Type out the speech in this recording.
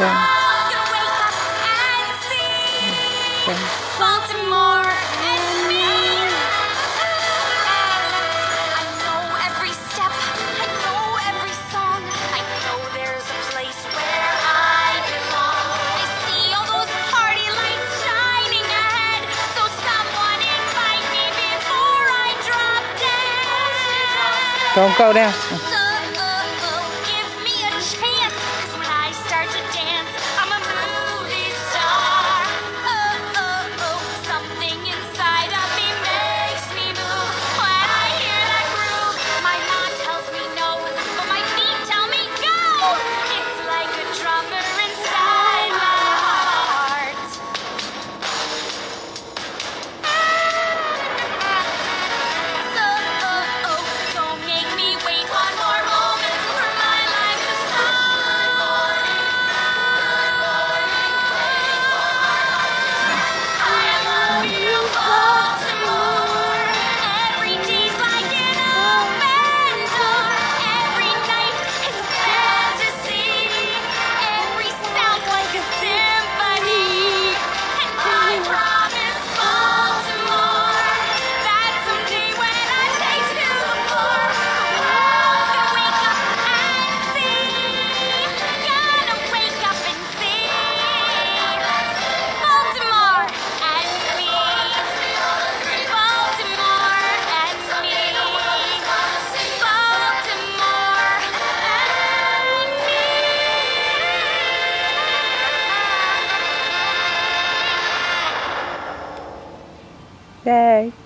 world's gonna wake up and see Baltimore and me. I know every step, I know every song. I know there's a place where I belong. I see all those party lights shining ahead, so someone invite me before I drop dead. Don't go down. Give me a chance, 'cause when I start to dance, I'm a movie star. Something inside of me makes me move. When I hear that groove, my mind tells me no, but my feet tell me go. It's like a drummer inside my heart. Don't make me wait one more moment for my life to start. I love you, Baltimore. Every day's like an open door. Every night is a fantasy. Every sound like a symphony. And I promise, Baltimore, that someday when I take to the floor, the world's gonna wake up and see. Gonna wake up and see Baltimore and me. Baltimore and me. Baltimore and me. Yay.